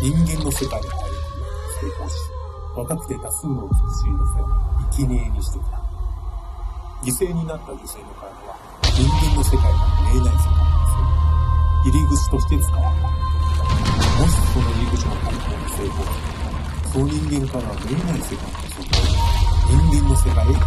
人間の世界に入る成功し、若くて多数の美しい女性を生贄にしてきた。犠牲になった女性の体は人間の世界が見えない世界に入り口として使われた。もしその入り口の開放に成功し、その人間から見えない世界に進んで人間の世界へ行く。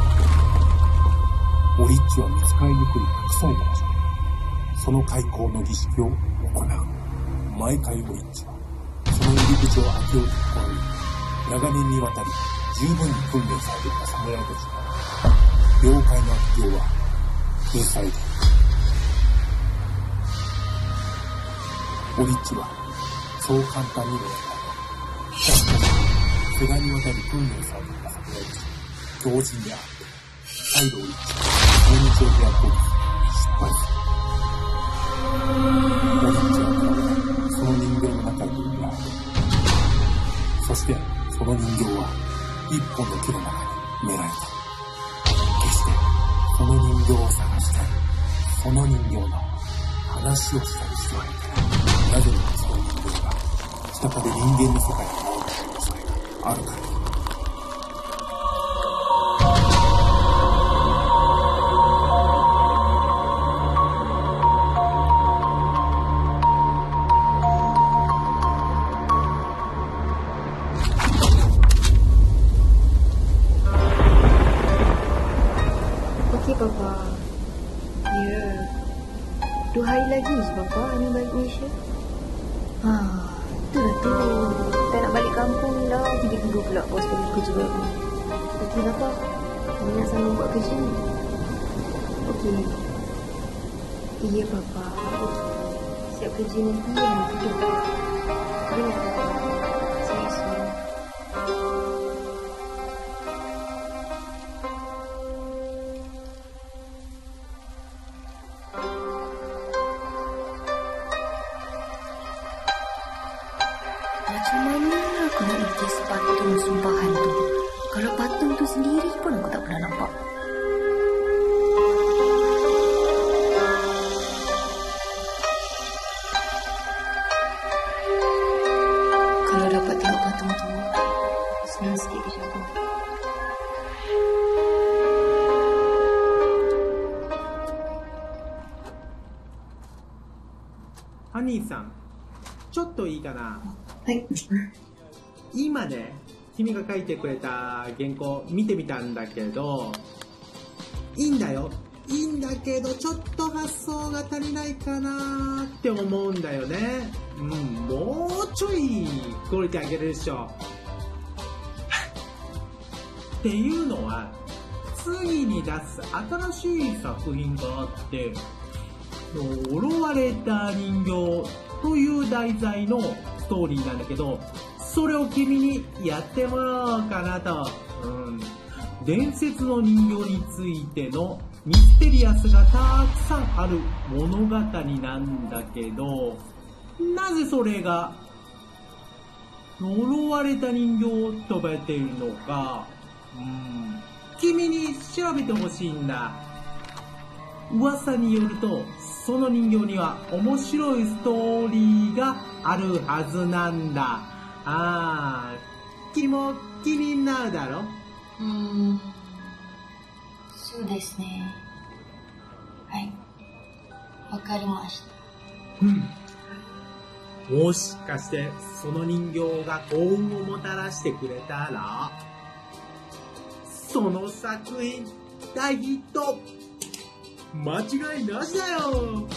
オリッチは見つかりにくい隠された場所でその開口の儀式を行う。毎回オリッチはその入り口を開けようと試み、長年にわたり十分に訓練されていた侍たちが妖怪の悪行は封されている。オリッチはそう簡単にはやらない。しかし世代にわたり訓練されていた侍たちが強靭であって、再度オリッチはその道を開こうと失敗する。オリッチはその人形の中にいる。そしてその人形は一本の木の中に埋められた。決してその人形を探したり、その人形の話をしたりしてはいけない。なぜならその人形が再び人間の世界に戻ってくる恐れがあるから。 Papa. Ya. 2 hari lagi Papa ni balik Malaysia. Itulah tu. Tak nak balik kampung dah. Jadi tunggu pula bos bagi kerja baru. Okey Papa. Kami nak sambung buat kerja ni. Okey. Iya Papa. Siap kerja nanti yang kita. Ya Papa. Saya semua. Macam mana aku nak lukis patung sumpahan tu? Kalau patung tu sendiri pun aku tak pernah nampak. Kalau dapat tengok patung tu, senang sikit kerja aku. Honey-san、ちょっといいかな。 はい。 今ね、君が書いてくれた原稿見てみたんだけど、いいんだよ。いいんだけど、ちょっと発想が足りないかなって思うんだよね。もうちょいクオリティ上げるでしょ。っていうのは、次に出す新しい作品があって、呪われた人形という題材のストーリーなんだけど、それを君にやってもらおうかなと。伝説の人形についてのミステリアスがたくさんある物語なんだけど、なぜそれが呪われた人形と呼ばれているのか、君に調べてほしいんだ。噂によると、その人形には面白いストーリーがあるはずなんだ。君も気になるだろ？ そうですね。はい。わかりました。 もしかしてその人形が幸運をもたらしてくれたら、その作品大ヒット間違いなしだよ。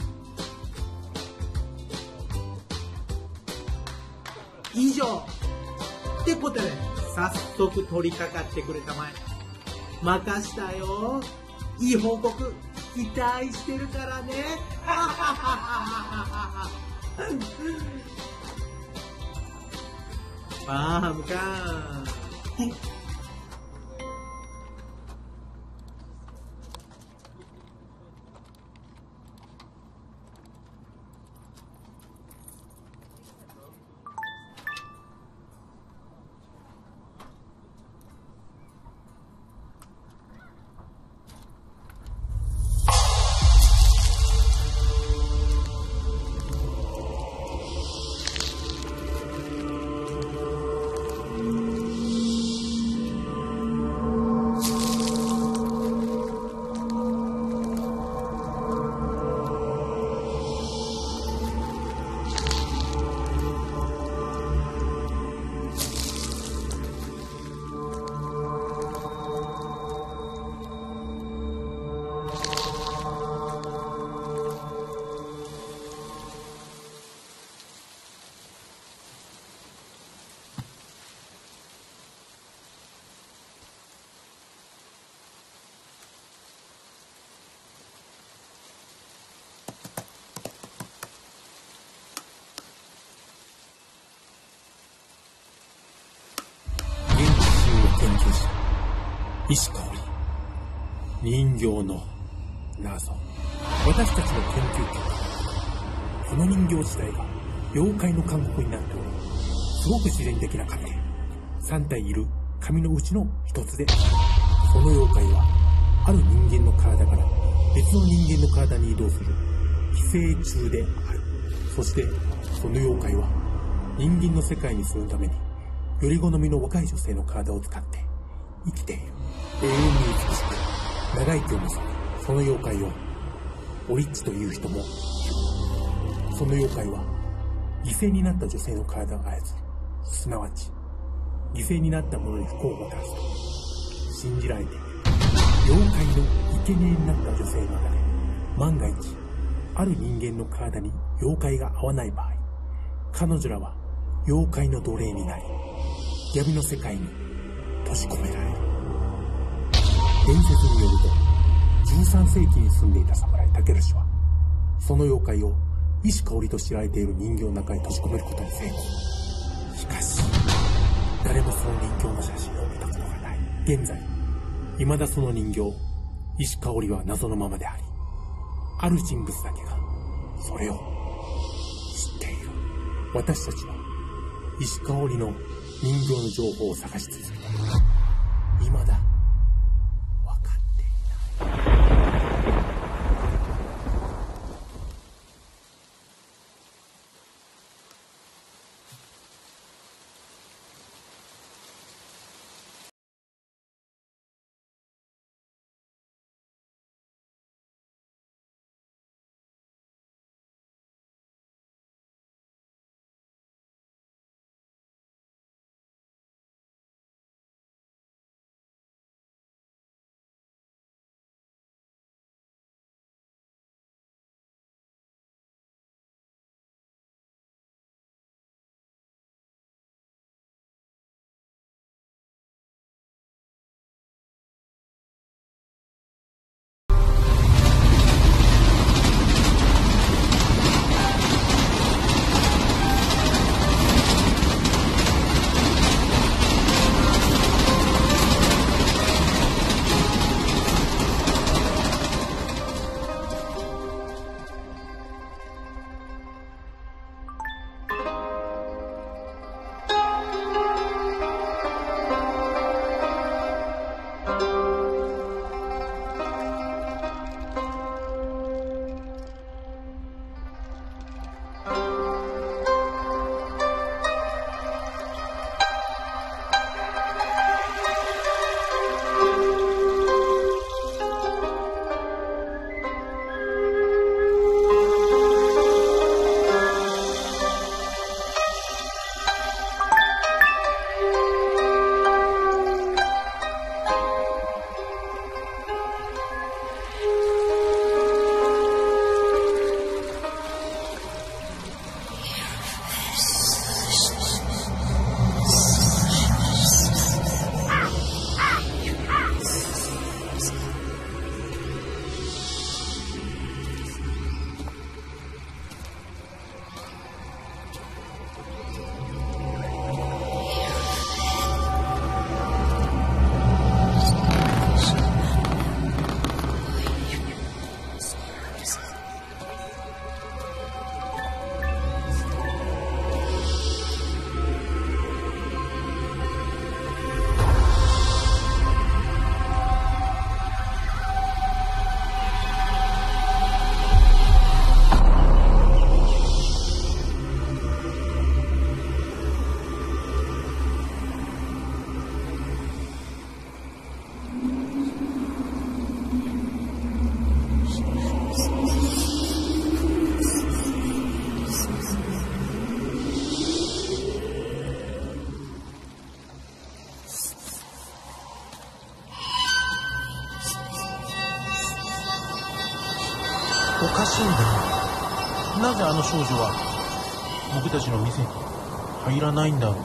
以上ってことで、早速取り掛かってくれたまえ。任したよ。いい報告期待してるからね。Paham kan? 石香織、人形の謎。私たちの研究結果、この人形自体が妖怪の監獄になっており、すごく自然的な紙で、3体いる紙のうちの一つで、その妖怪はある人間の体から別の人間の体に移動する寄生虫である。そしてその妖怪は人間の世界に住むためにより好みの若い女性の体を使って生きている。永遠に美しく長生きを望むその妖怪をオリッチという人もいる。その妖怪は犠牲になった女性の体を操る。すなわち犠牲になった者に不幸をもたらすと信じられている。妖怪の生贄になった女性の中で万が一ある人間の体に妖怪が合わない場合、彼女らは妖怪の奴隷になり闇の世界に閉じ込められる。伝説によると13世紀に住んでいた侍タケルシはその妖怪を石香織と知られている人形の中へ閉じ込めることに成功。しかし誰もその人形の写真を見たことがない。現在未だその人形石香織は謎のままであり、ある人物だけがそれを知っている。私たちは石香織の人形の情報を探し続けたが、未だ分かっていない。 おかしいんだよ。なぜあの少女は僕たちの店に入らないんだろう。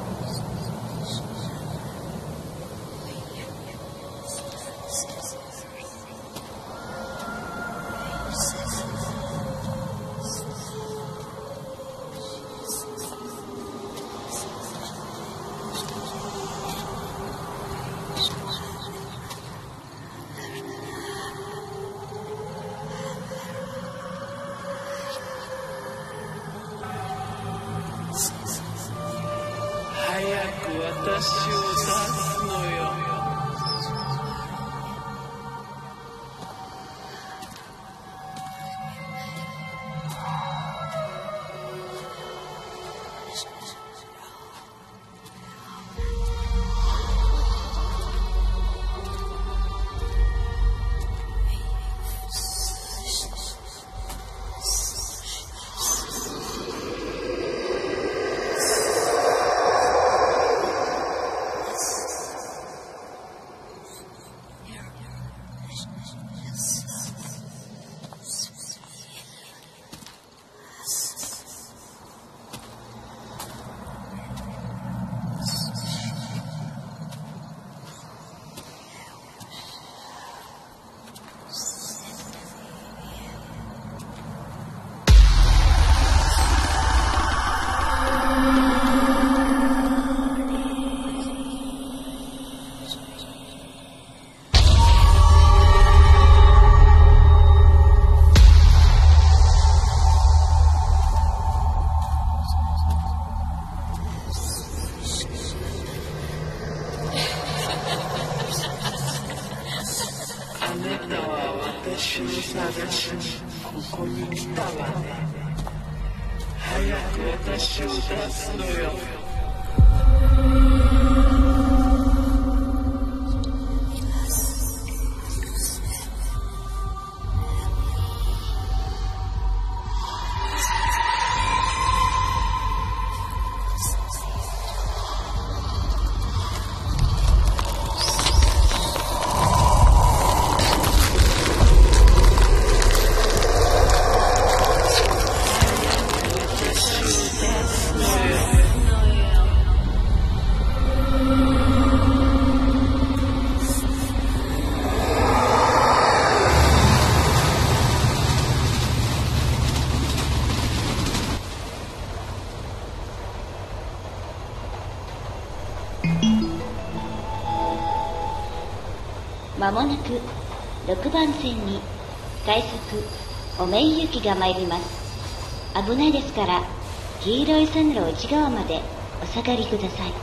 を探しにここに来たわね。早く私を出すのよ。 まもなく6番線に快速おめい行きが参ります。危ないですから黄色い線路内側までお下がりください。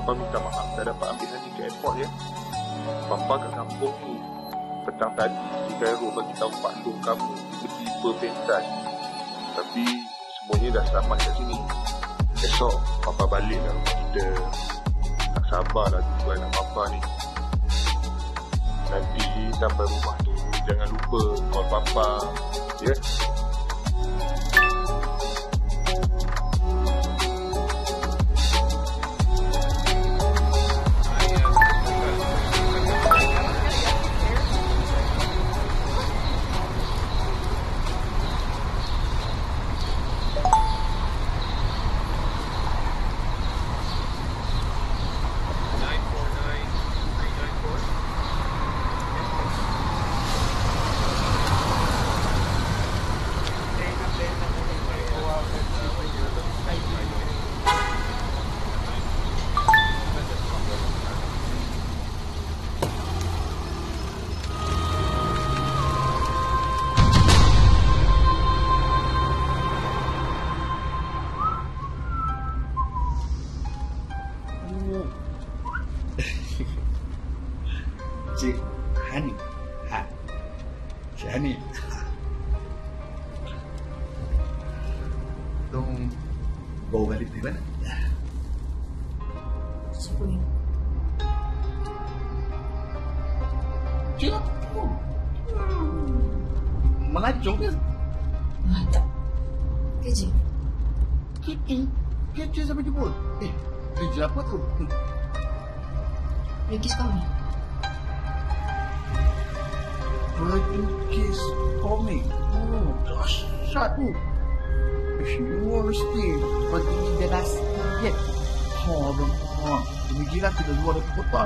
Papa minta maaf tak dapat ambil Hani ke airport ya. Papa kat kampung ni. Petang tadi si Khairul bagi tahu Pak Long kamu tiba-tiba pentas. Tapi semuanya dah selamat kat sini. Esok Papa balik lah. Kita tak sabar lah tunggu anak Papa ni. Nanti sampai rumah tu jangan lupa call Papa. Ya? Cik Hani. Cik Hani. Tolong bawa balik dari mana? Sepuluh. Cik. Mengacau ke? Tak. Kerja. Kerja sampai jemput. Kerja apa tu? Lukis kami. Melukis komik. Oh, dahsyat tu. Semua mesti bagi jelas. Ya. Demikianlah kita luar dari kota.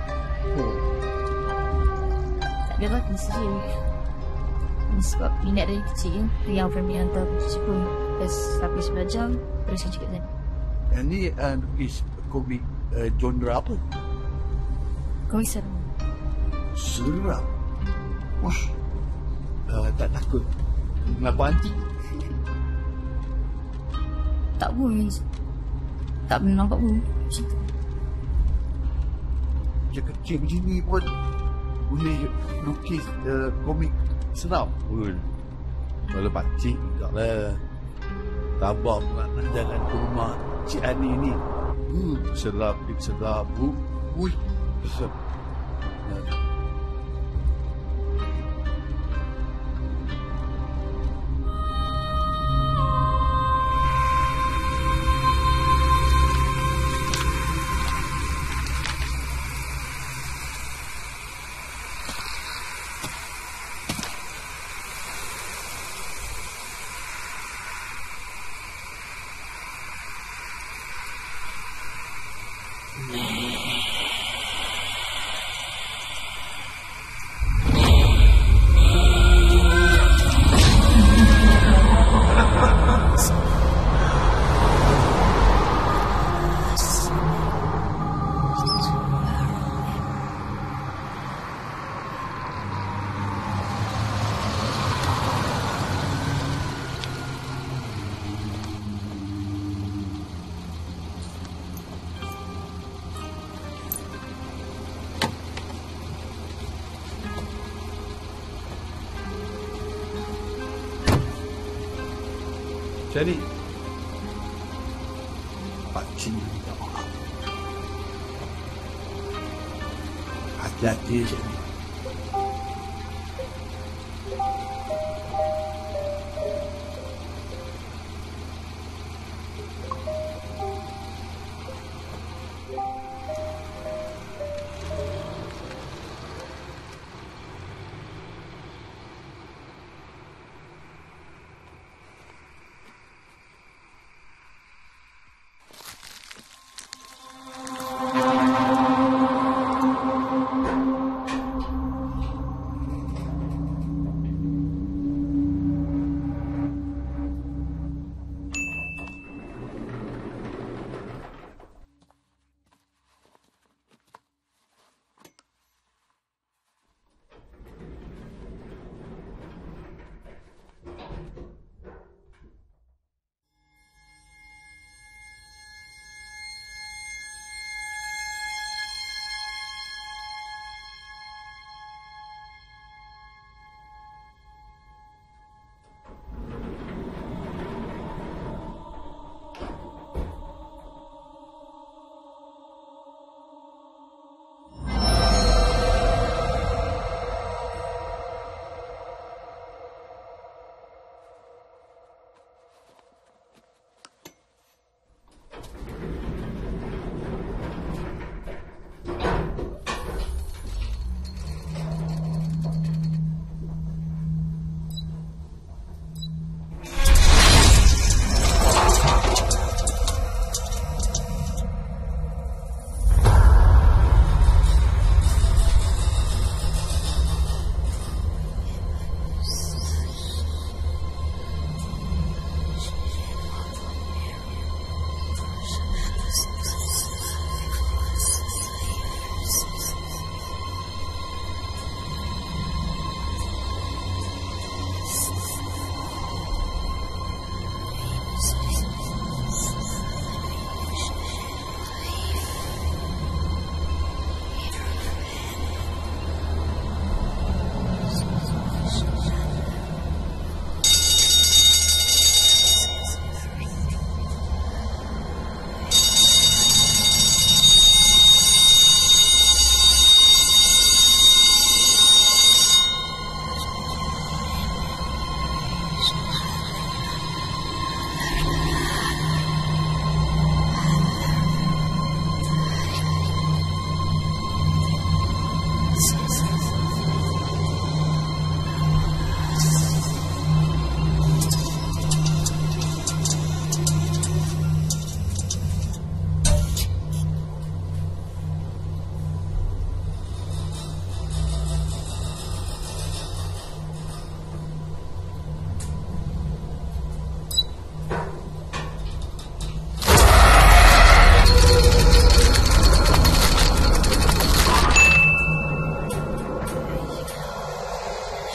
Tak ada kan mesti sebab minat dari kecil yang family hantar pergi Jepun. Lepas habis belajar terus kerja kat sana. Yang ni lukis komik genre apa? Komik seram. Seram. Wah. Tak takut melakukan anti. Tak pun. Tak pernah nampak pun. Macam tu. Macam kecil macam ni pun boleh lukis komik seram pun. Kalau pakcik juga lah. Tabak pula nak jalan ke rumah Cik Ani ni. Sedap. Ui. Sedap. Jadi pakcik minta maaf. Hati-hati jadi.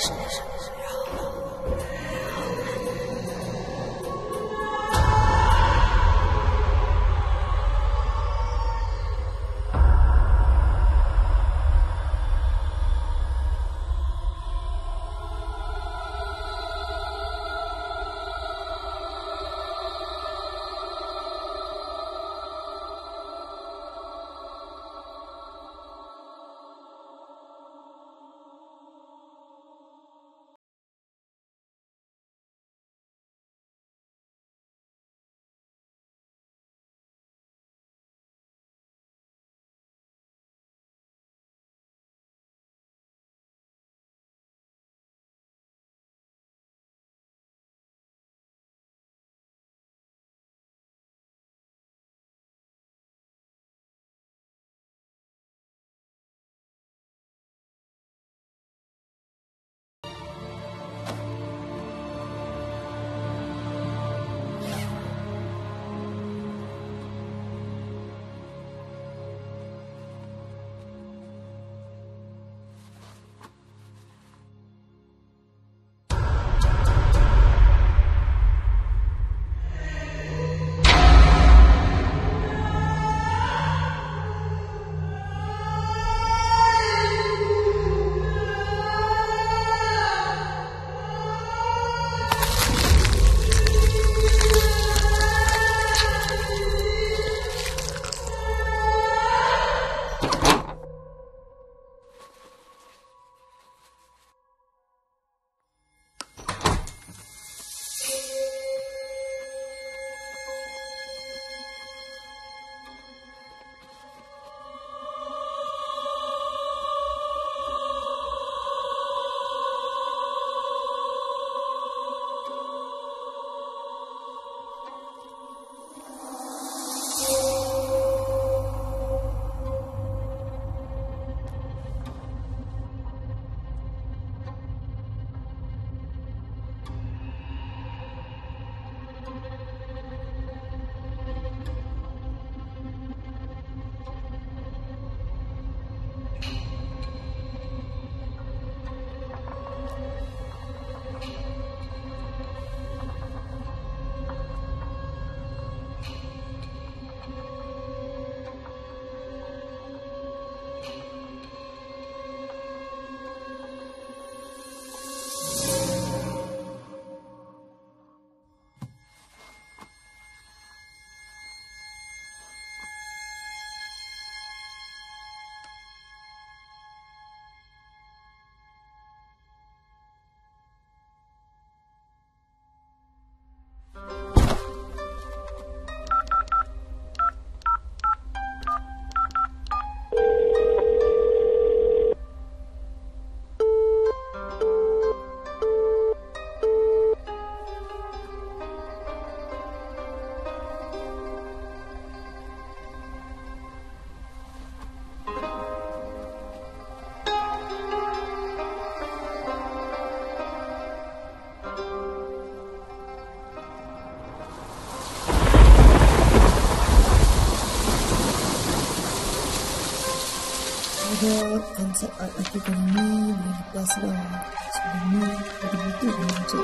Ada konsep art aku kali ni boleh lepas lah. Sebelum ni betul-betul macam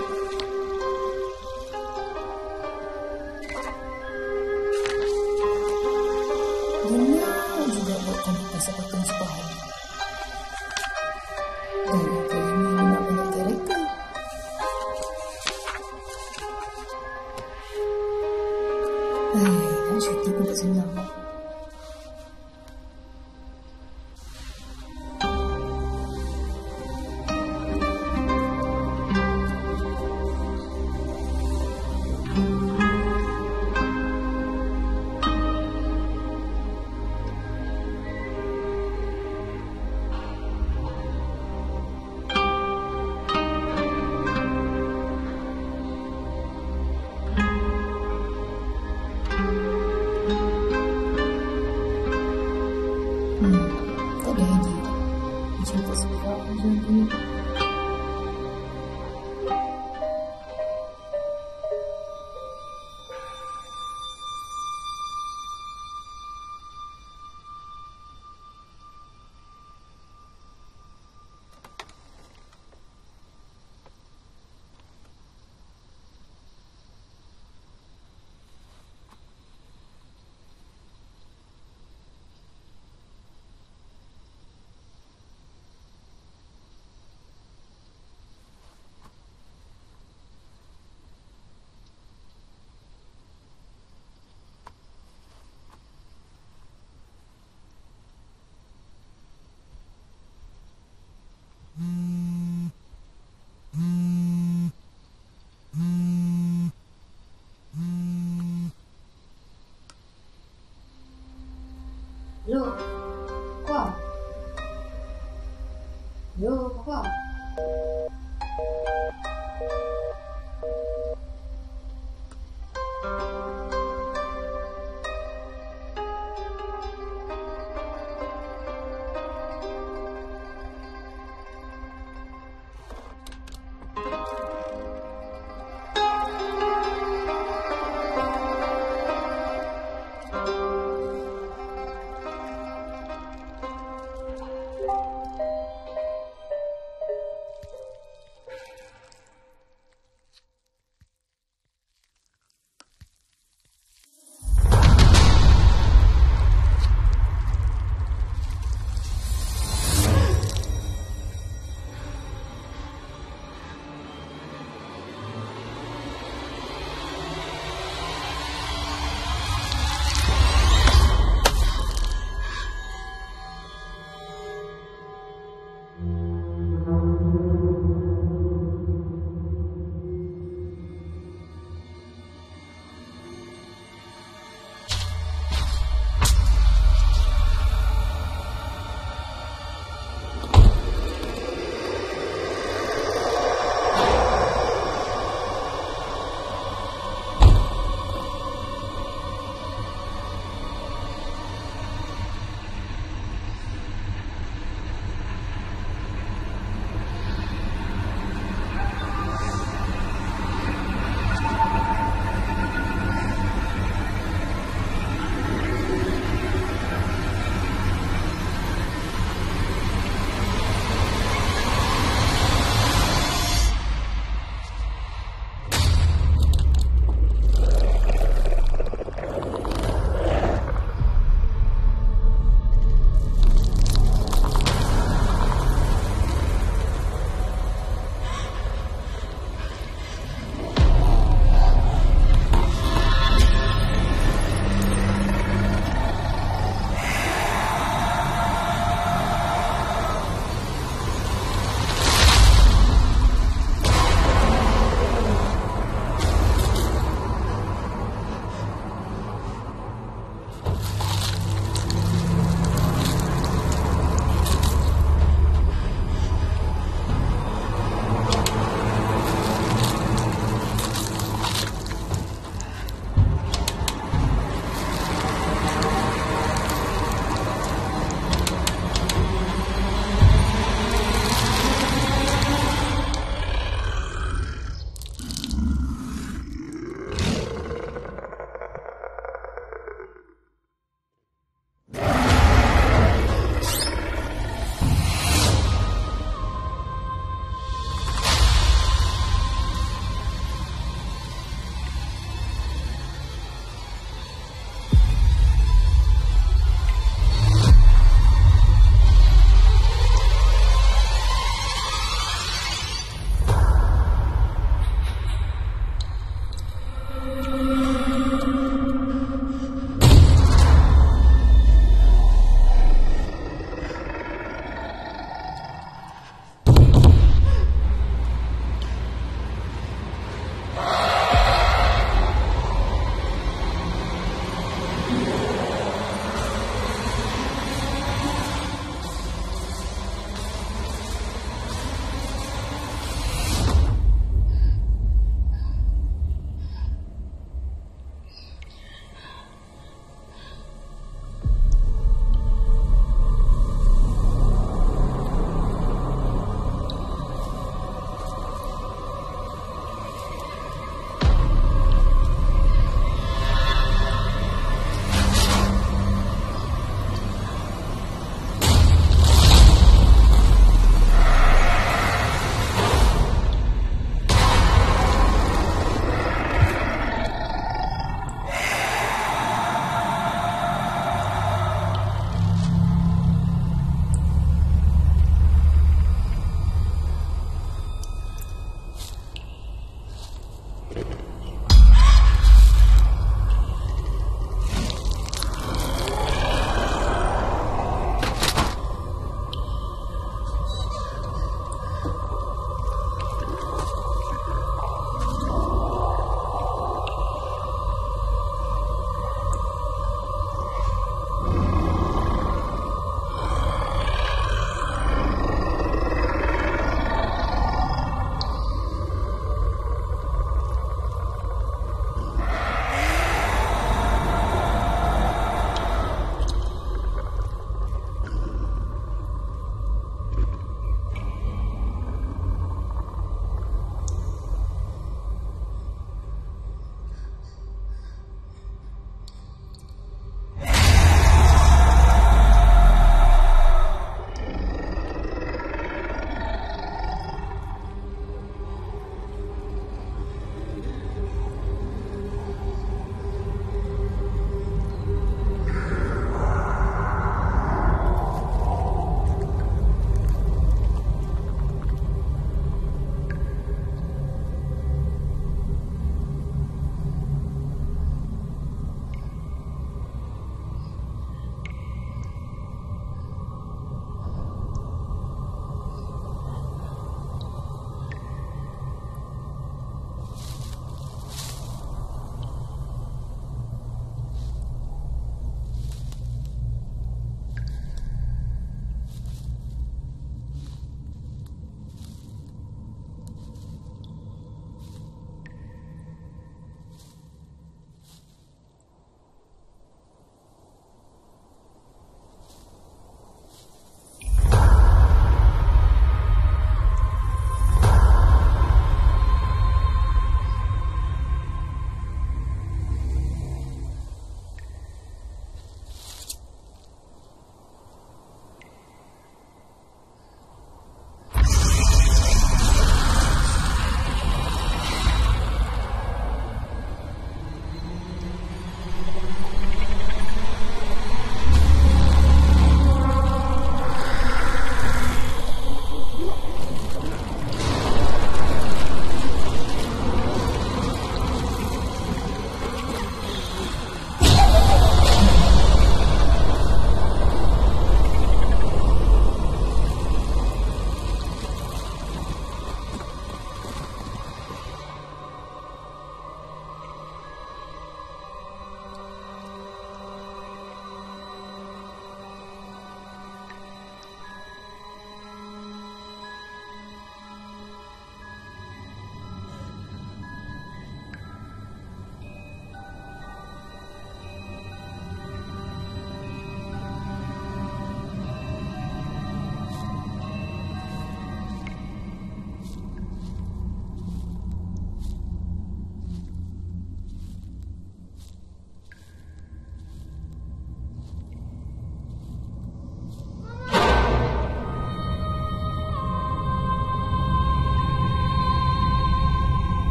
Dina juga buat komputer seperti sepahan. Dan kali ni nak banyak karakter. Nak syuting pun tak senang.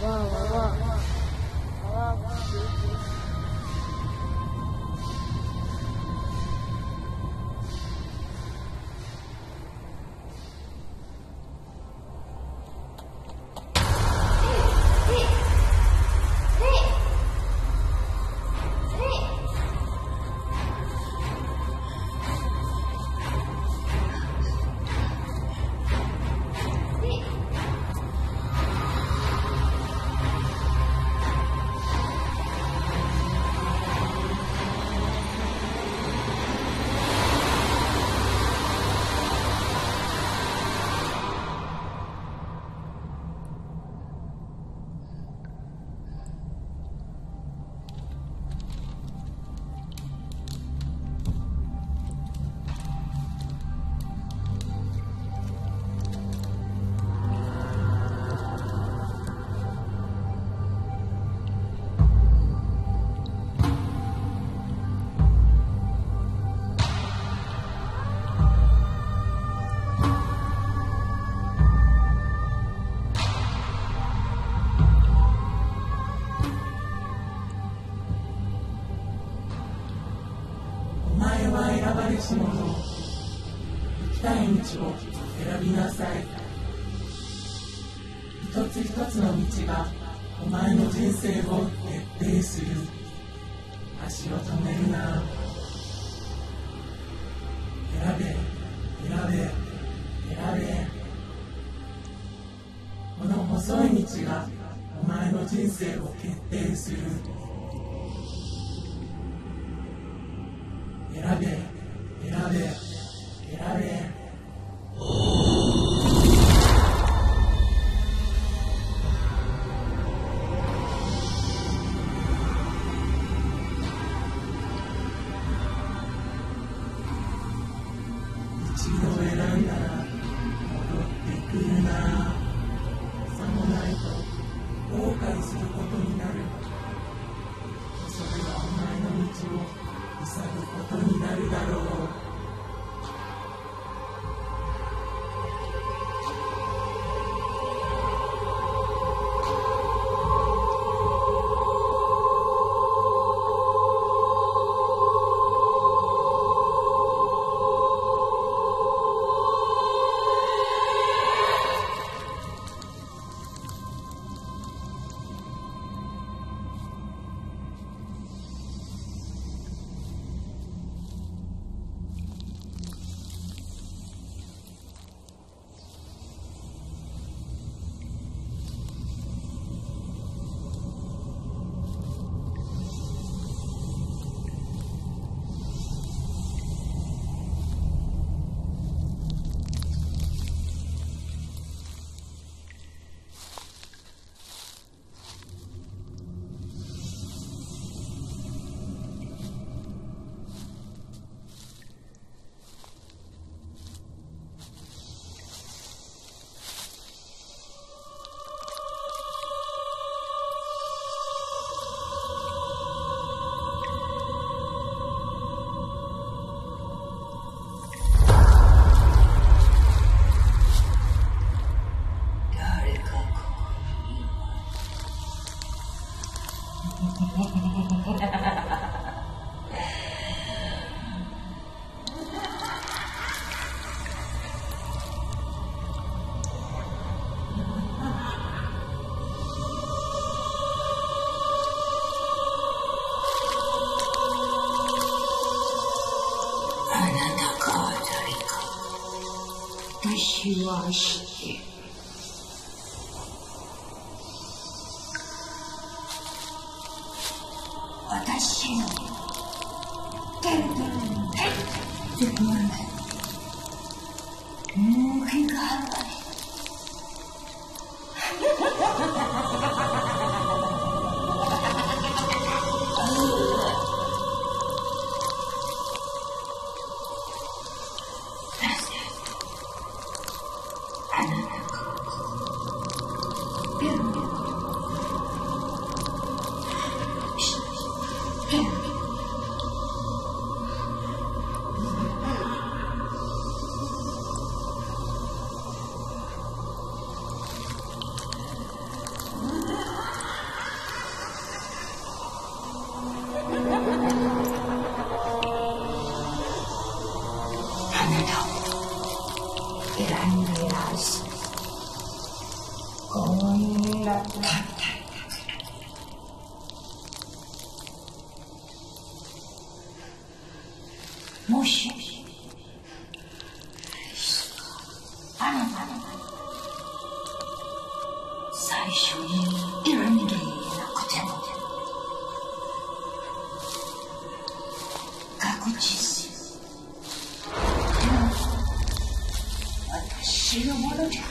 し者、行きたい道を選びなさい。一つ一つの道がお前の人生を決定する。足を止めるな。選べ、選べ、選べ。この細い道がお前の人生を決定する。選べ、選べ、選べ。一度選んだら戻ってくるな。さもないと後悔することになる。それがお前の道を塞ぐことになるだろう。 私は知っている。私の手でもう気があるわね。 もしあなたが最初に選んでいなくても確実でも私のものじゃ。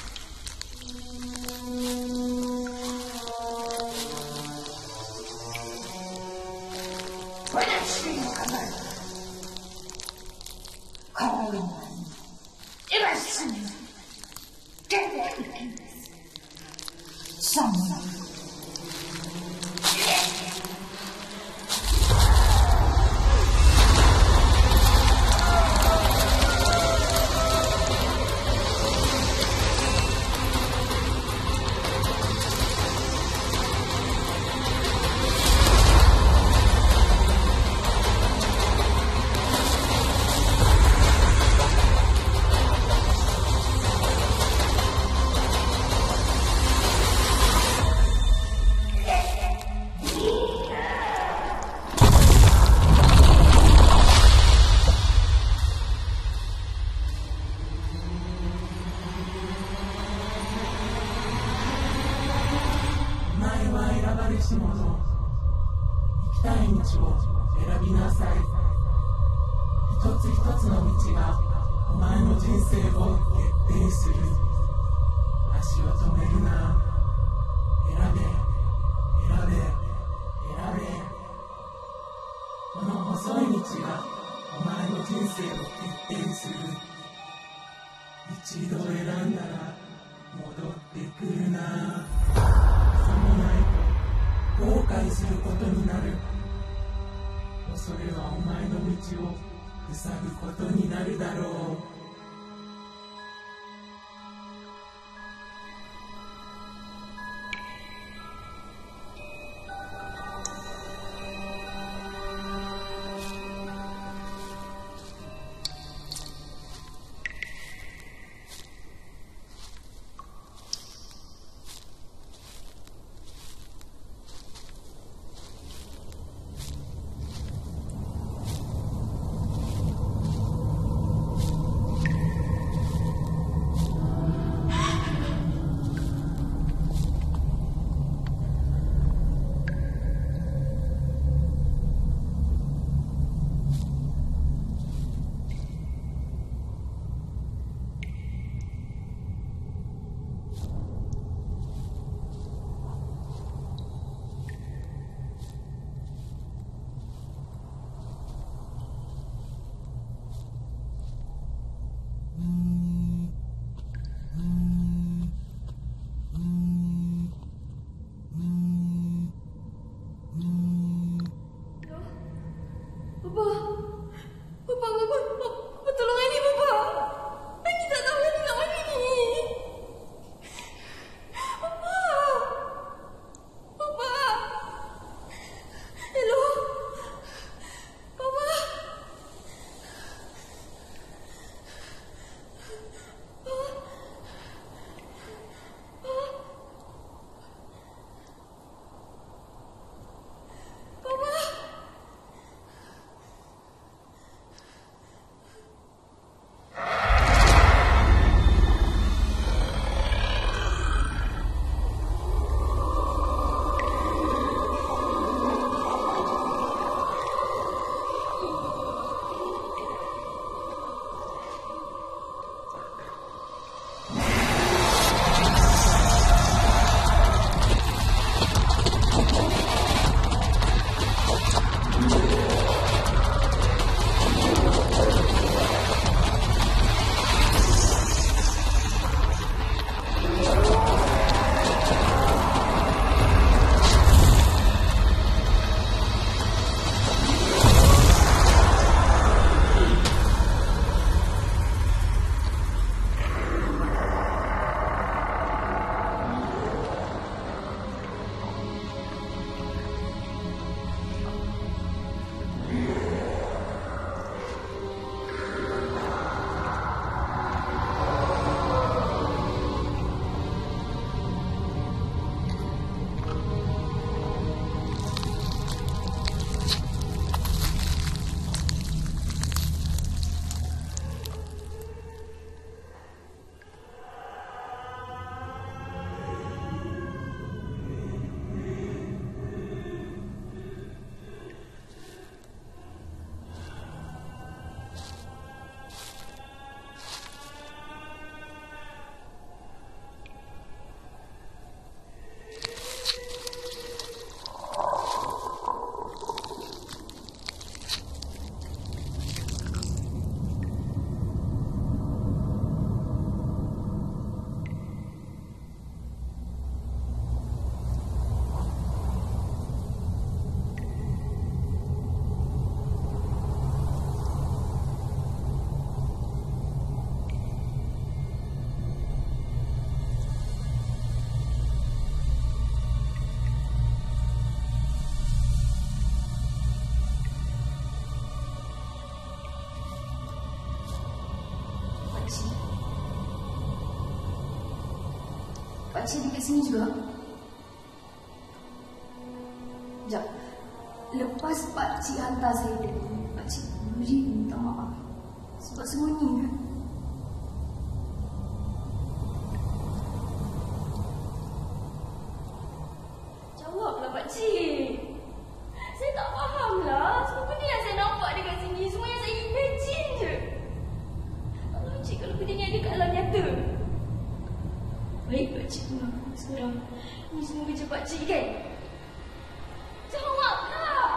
私の考えcalling Emerson someone し者、行きたい道を選びなさい。一つ一つの道がお前の人生を決定する。足を止めるな。選べ、選べ、選べ。この細い道がお前の人生を決定する。一度選んだら戻ってくるな。さもないと後悔することになる。それはお前の道を塞ぐことになるだろう。 Pakcik dekat sini juga? Sekejap. Lepas pakcik hantar saya tadi, pakcik boleh minta maaf sebab semua ni kan? Jawablah pakcik. Saya tak faham lah. Semua benda yang saya nampak dekat sini, semua yang saya imagine je. Tak logik kalau benda ni ada kat alam nyata. Baik pakcik pulang. Sekarang ni semua kerja pakcik kan? Jawablah.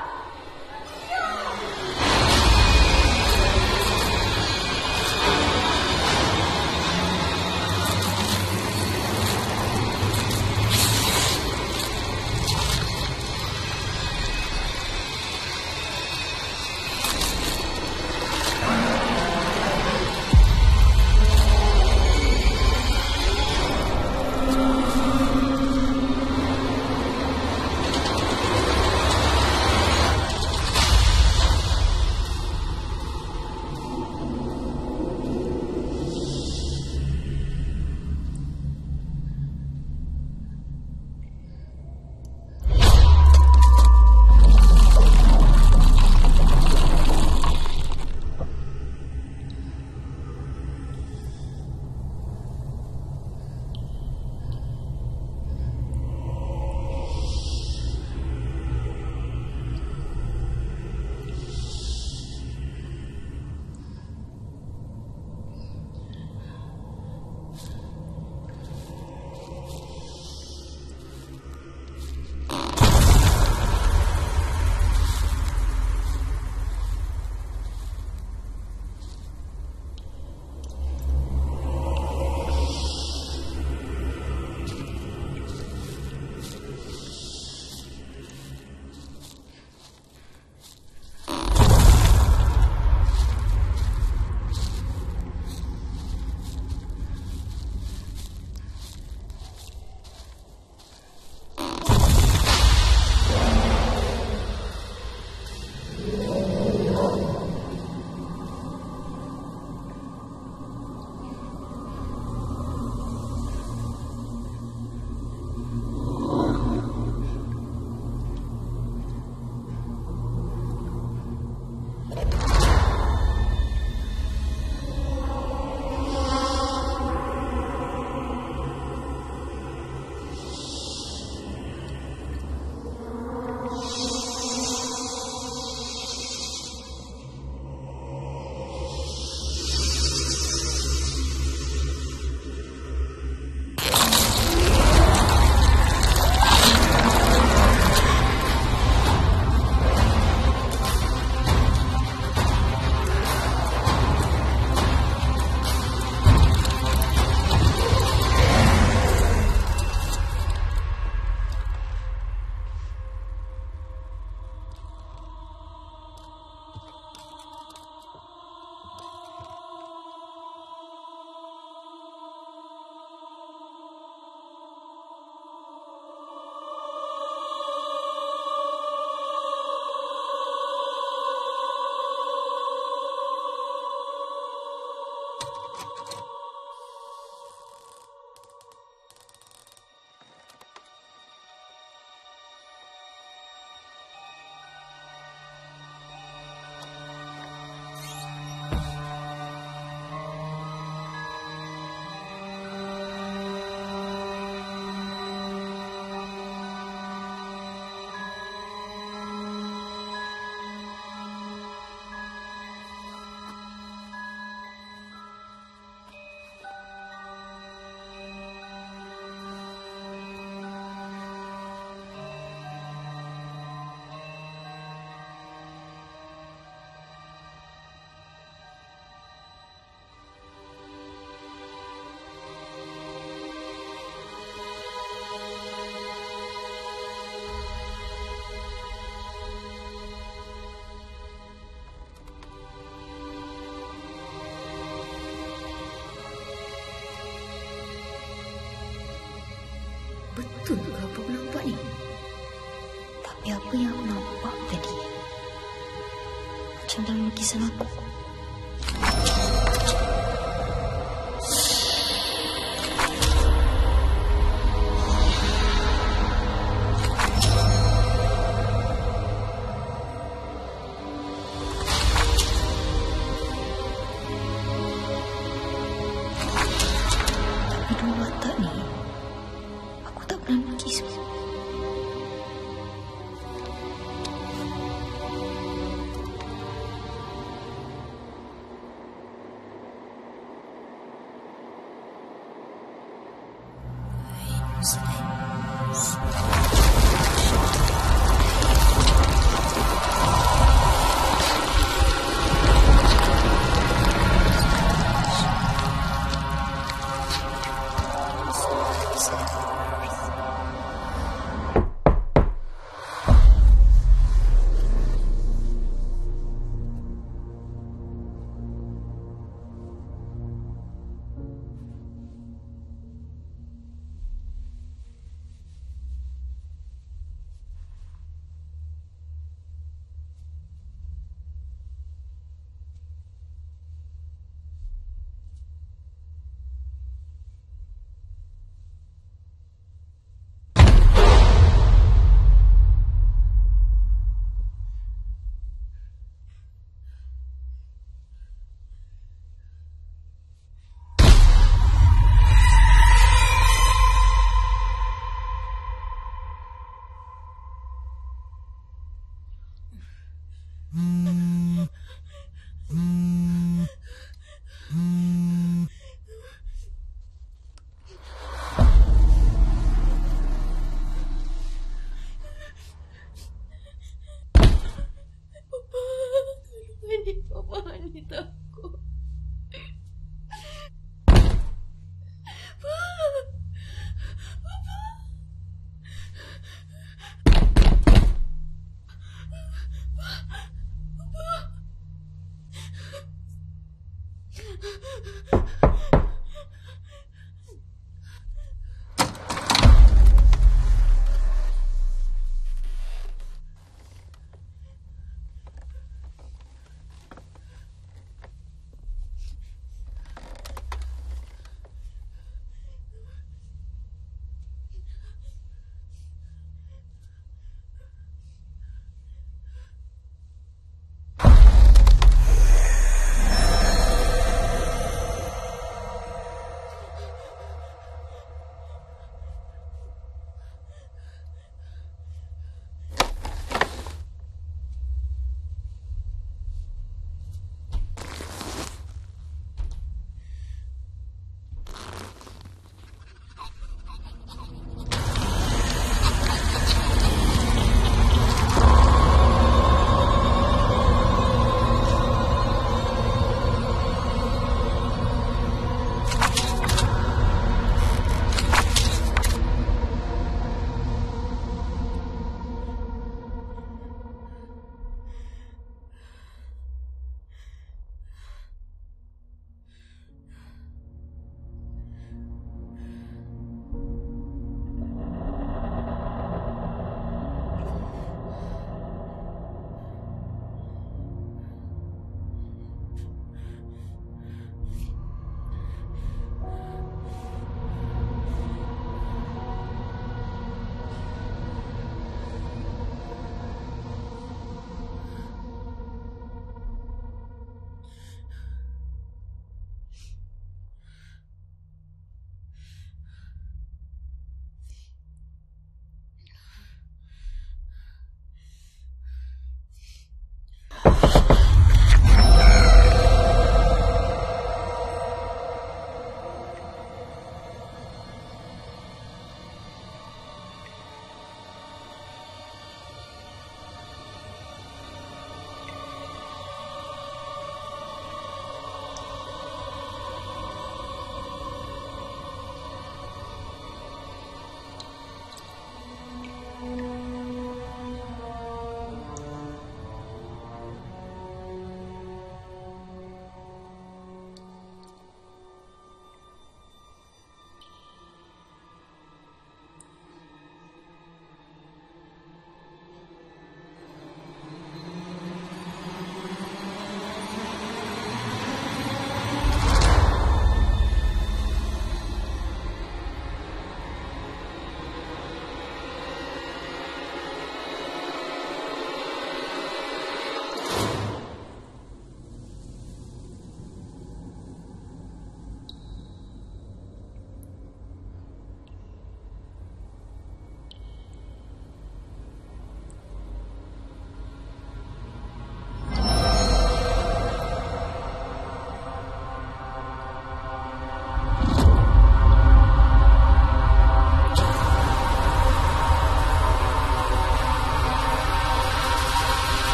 Betul ke apa aku nampak ni? Tapi apa yang aku nampak tadi? Macam dalam lukisan aku. dan kisah.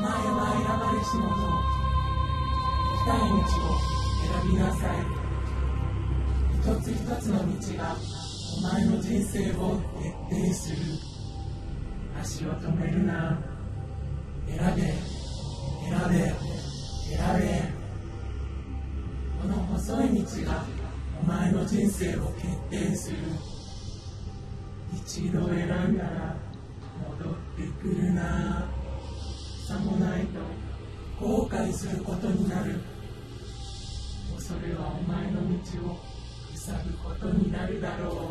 前は選ばれし者、来たい道を選びなさい。一つ一つの道がお前の人生を決定する。足を止めるな。選べ、選べ、選べ。この細い道がお前の人生を決定する。一度選んだら戻ってくるな。さもないと後悔することになる。それはお前の道を塞ぐことになるだろう。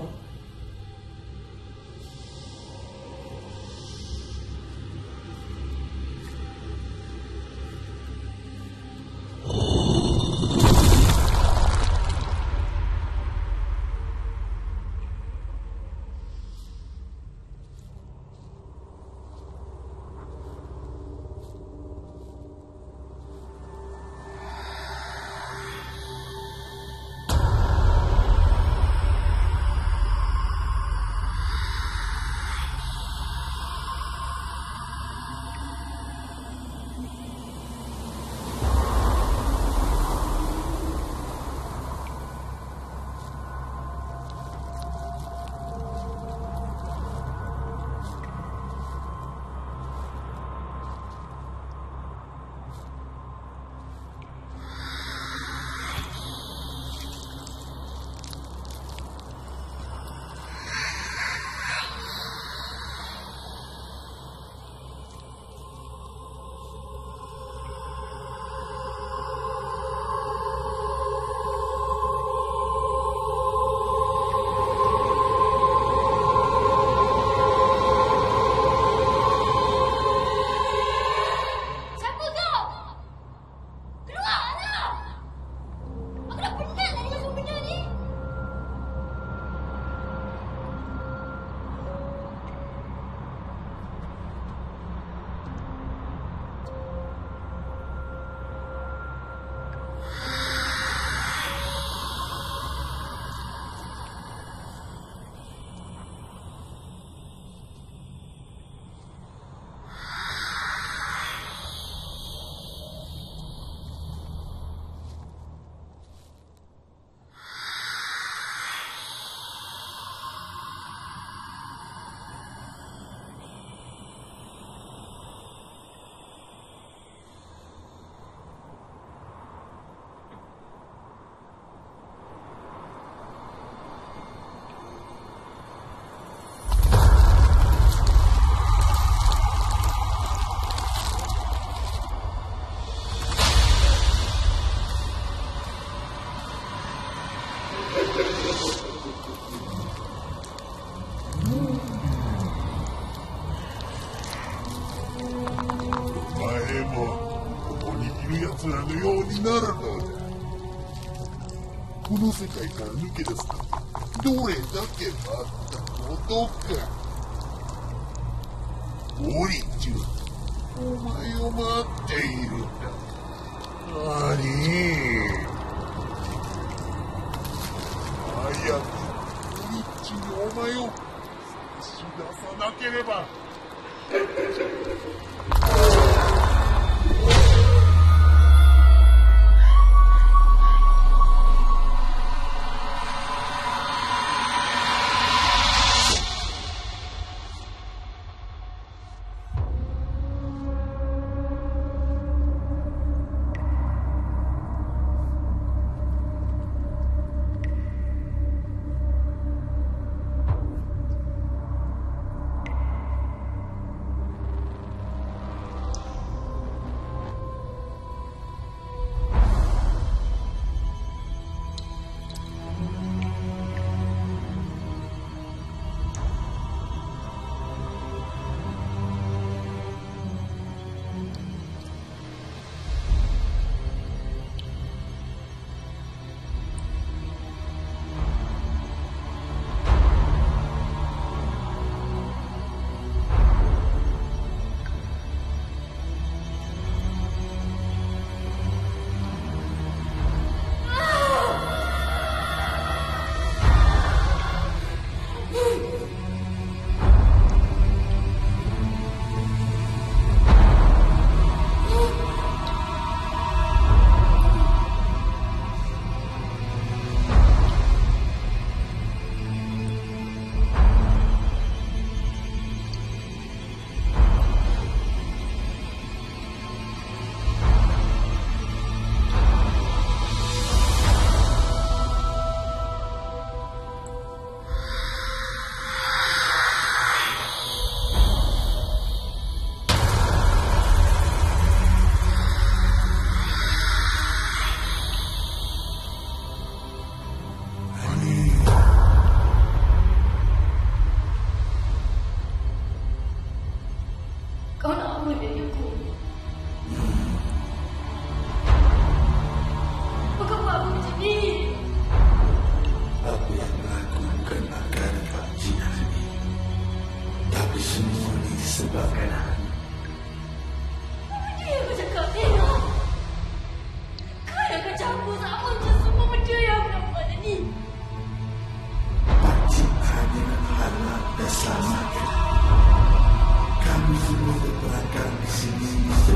奴らのようになるのだ。この世界から抜け出すためどれだけ待ったことか。オリッチはお前を待っているんだ。何？早くオリッチにお前を差し出さなければ。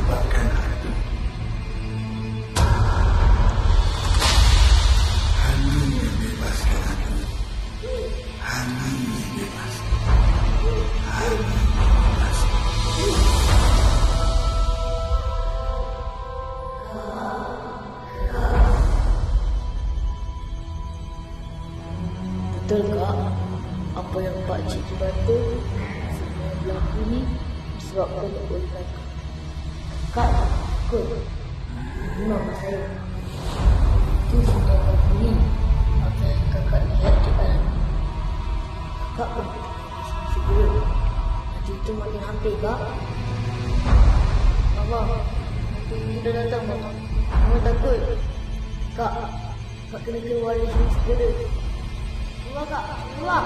dapatkan harta. Hani yang bebaskan aku. Hani yang bebaskan. Hani yang bebaskan. Betul kak? Apa yang Pak Cik bantu? Semua berlaku ni disebabkan oleh kakak. Kak takut. Memang saya. Itu sudah berlaku apa yang kakak lihat di alam. Kakak pun sebelum nanti itu makin hampir kak. Abang, nanti sudah datang bang. Mama takut. Kak kena keluar dari sini segera. Keluar kak, keluar.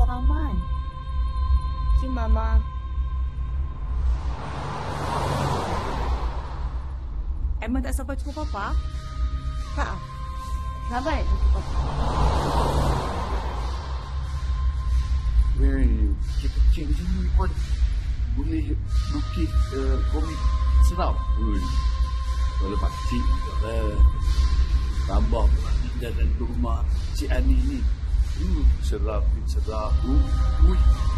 ramai. Cik Mama. Emang tak sampai cukup apa? Tak. Sampai cukup apa? Weh, kecil macam ni pun boleh lukis komik seram. Weh, kalau pakcik juga tambah dan rumah Cik Ani ni. Seram.